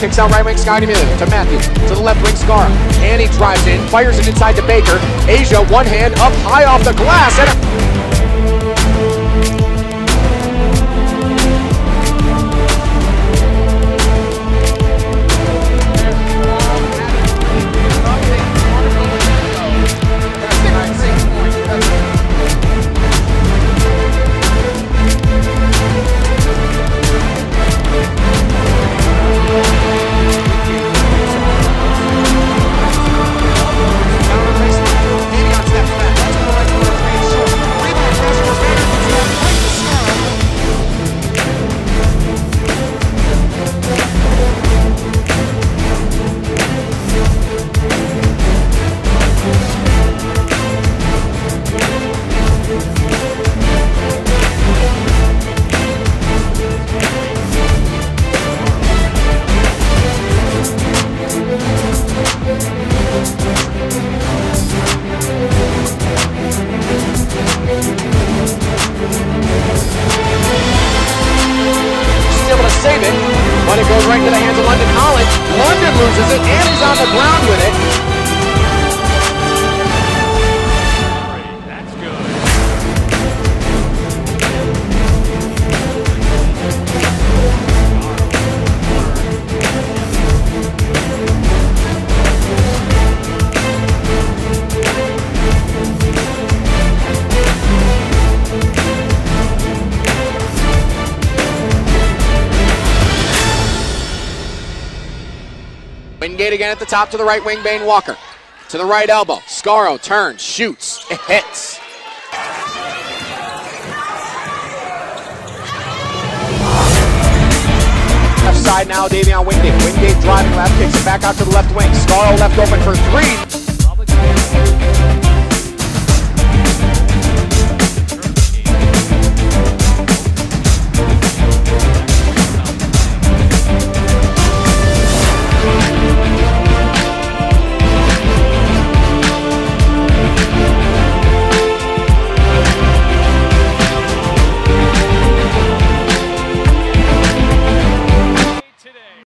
kicks out right wing, Scotty Miller to Matthew, to the left wing, Skara. And he drives in, fires it inside to Baker. Asia, one hand up high off the glass, and save it, but it goes right into the hands of London College. London loses it, and he's on the ground with it. That's good. Wingate again at the top to the right wing, Bane Walker. To the right elbow, Skaro turns, shoots, it hits. Left side now, Davion Wingate. Wingate driving left, kicks it back out to the left wing. Skaro left open for three.